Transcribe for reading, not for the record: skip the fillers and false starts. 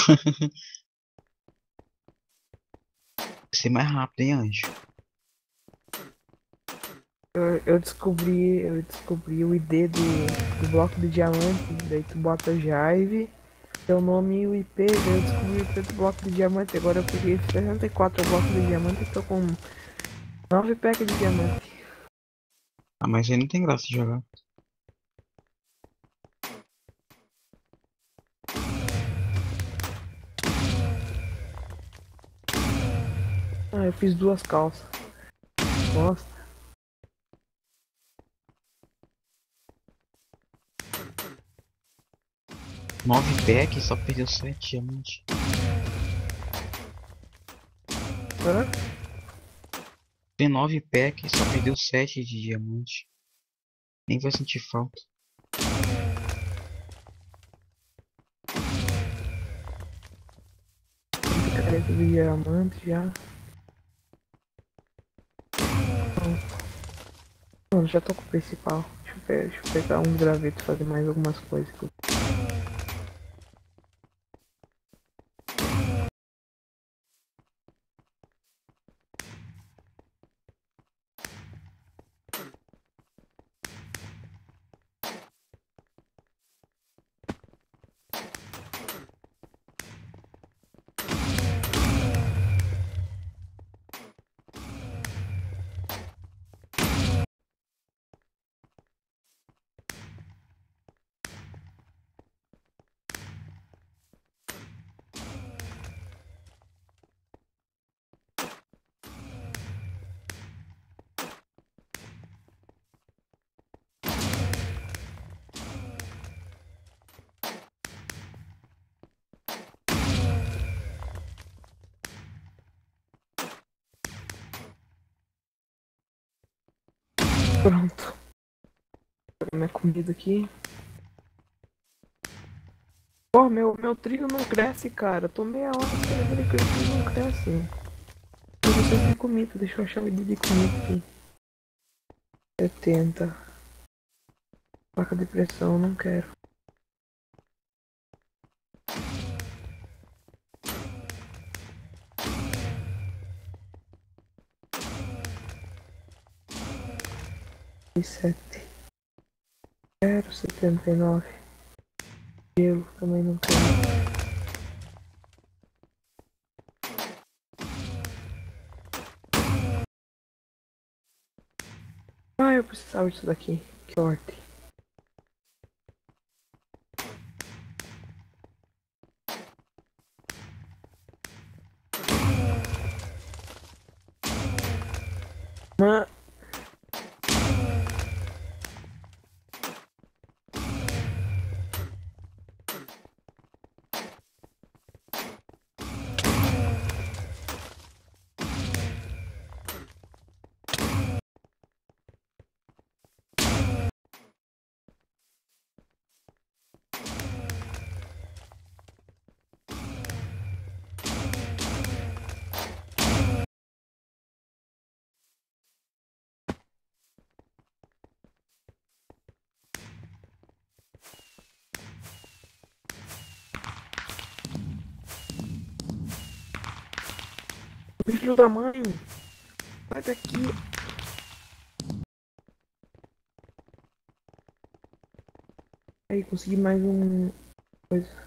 Ser mais rápido, hein, Anjo? Eu descobri o ID do bloco de diamante, daí tu bota Jive, teu nome e o IP, daí eu descobri o IP do bloco de diamante, agora eu peguei 64 blocos de diamante e tô com 9 packs de diamante. Ah, mas aí não tem graça de jogar. Ah, eu fiz duas calças. Nossa, 9 packs, só perdeu 7 diamantes. hã? Tem 9 packs, só perdeu 7 de diamante. Nem vai sentir falta. Picareta de diamante já. Mano, já tô com o principal. Deixa eu pegar uns gravetos e fazer mais algumas coisas. Pronto. Vou pegar minha comida aqui. Pô, meu trigo não cresce, cara. Tô meia hora esperando ele crescer e não cresce. Eu preciso de comida, deixa eu achar o ID de comida aqui. 70. Placa de pressão, não quero. E 7. Quero 79. Gelo também não quero. Ah, eu precisava disso daqui. Que sorte. Mas filho da mãe, sai daqui. Aí, consegui mais um. Coisa.